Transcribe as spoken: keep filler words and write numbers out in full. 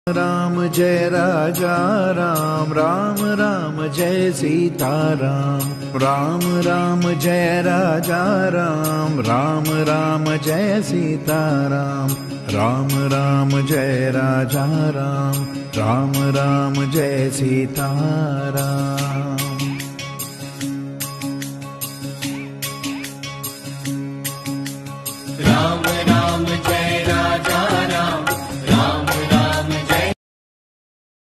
Ram Jai Raja Ram, Ram Ram Jai Sita Ram, Ram Ram Jai Raja Ram, Ram Ram Jai Sita Ram, Ram Ram Jai Raja Ram, Ram Ram Jai Sita Ram.